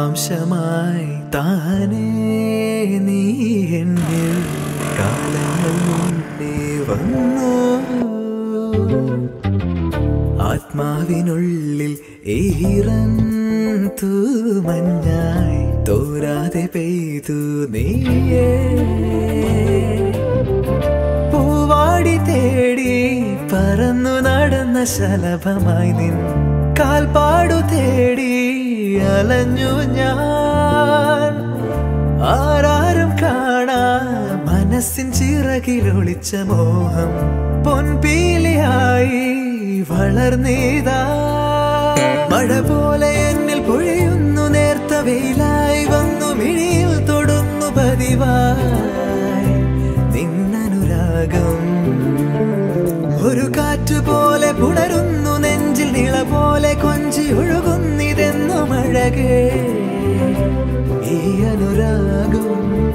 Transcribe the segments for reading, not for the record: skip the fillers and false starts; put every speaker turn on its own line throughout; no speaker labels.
ജീവാംശമായി താനേ നീ എന്നിൽ കാലങ്ങൾ മുന്നേ വന്നു. ആത്മാവിനുള്ളിൽ ഈറൻ തൂമഞ്ഞായി തോരാതെ പെയ്തു നീയേ. പൂവാടി തേടി പറന്നു നടന്ന ശലഭമായി നിൻ കാൽപ്പാടു തേടി അലഞ്ഞു ഞാൻ. ആരാരും കാണാ മനസ്സിൻ ചിറകിലൊളിച്ച മോഹം പൊൻപീലിയായി വളർന്നീതാ. മഴ പോലെ എന്നിൽ പൊഴിയുന്നു നേർത്ത വെയിലായി വന്നു മിഴിയിൽ തൊടുന്നു പതിവായി നിന്നനുരാഗം. ഒരു കാറ്റുപോലെ പുണരുന്നു നെഞ്ചിൽ നിള പോലെ കൊഞ്ചി ഒഴുകുന്നിതെന്നും അഴകേ ഈ അനുരാഗം.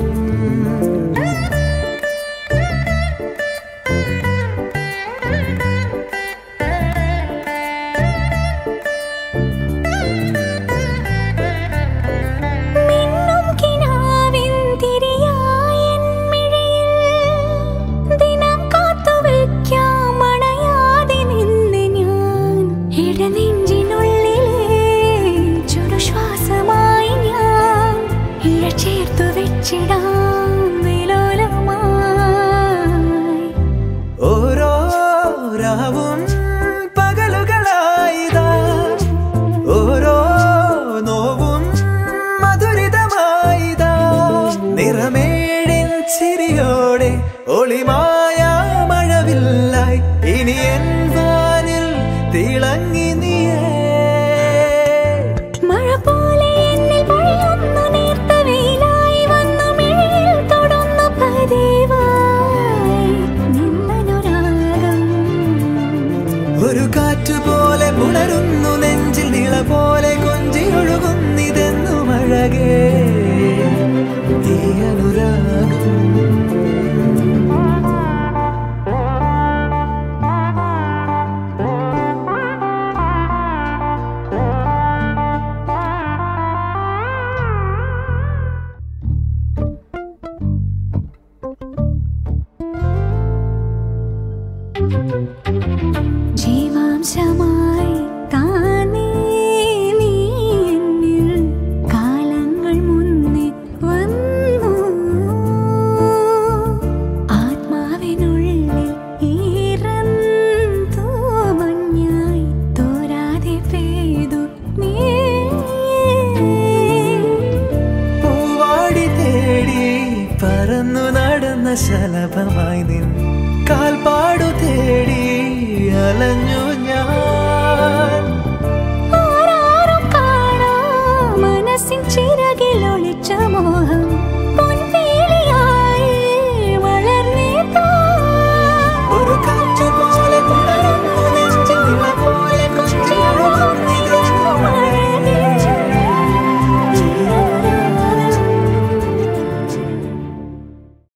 ഓരോ രാവും പകലുകളായിതാ, ഓരോ നോവും മധുരിതമായിതാ. നിറമേഴിൻ ചിരിയോടെ ഒളിമായ മഴവില്ലായി ഇനി എൻ വാനിൽ തിളങ്ങി നീയേ.
മഴ പോലെ എന്നിൽ പൊഴിയുന്നു നേർത്ത വെയിലായി വന്നു മിഴിയിൽ തൊടുന്നു പതിവായി നിന്നനുരാഗം.
ഒരു കാറ്റുപോലെ പുണരുന്നു നെഞ്ചിൽ നിള പോലെ കൊഞ്ചി ഒഴുകുന്നിതെന്നും അഴകേ ഈ അനുരാഗം.
ജീവാംശമായി താനേ നീ എന്നിൽ കാലങ്ങൾ മുന്നേ വന്നു. ആത്മാവിനുള്ളിൽ ഈറൻ തൂമഞ്ഞായി തോരാതെ പെയ്തു നീ.
പൂവാടി തേടി പറന്നു നടന്ന ശലഭമായി നിൻ കാൽപ്പാടു തേടി അലഞ്ഞു